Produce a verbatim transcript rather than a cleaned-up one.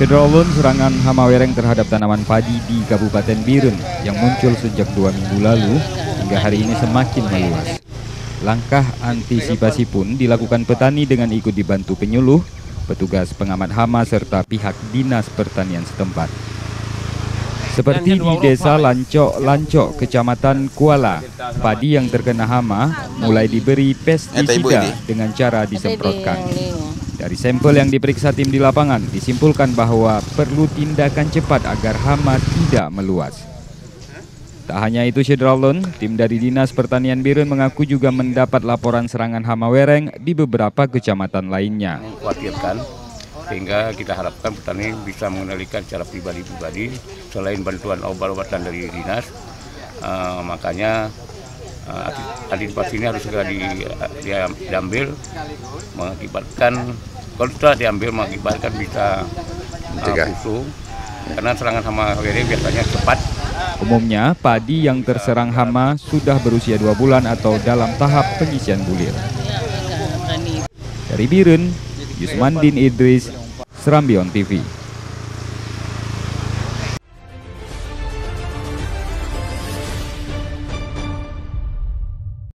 Sederolun serangan hama wereng terhadap tanaman padi di Kabupaten Biren yang muncul sejak dua minggu lalu hingga hari ini semakin meluas. Langkah antisipasi pun dilakukan petani dengan ikut dibantu penyuluh, petugas pengamat hama serta pihak dinas pertanian setempat. Seperti di desa Lancok-Lancok, Kecamatan Kuala, padi yang terkena hama mulai diberi pestisida dengan cara disemprotkan. Dari sampel yang diperiksa tim di lapangan, disimpulkan bahwa perlu tindakan cepat agar hama tidak meluas. Tak hanya itu, Sederolun, tim dari Dinas Pertanian Biren mengaku juga mendapat laporan serangan hama wereng di beberapa kecamatan lainnya. Mengkhawatirkan, sehingga kita harapkan petani bisa mengendalikan secara pribadi-pribadi selain bantuan obat-obatan dari dinas. Uh, makanya uh, antisipasi ini harus segera di, di, diambil, mengakibatkan kalau setelah diambil mengakibatkan bisa uh, busuk, karena serangan hama wereng biasanya cepat. Umumnya, padi yang terserang hama sudah berusia dua bulan atau dalam tahap penyisian bulir. Dari Biren, Yusmandin Idris, Serambi On T V.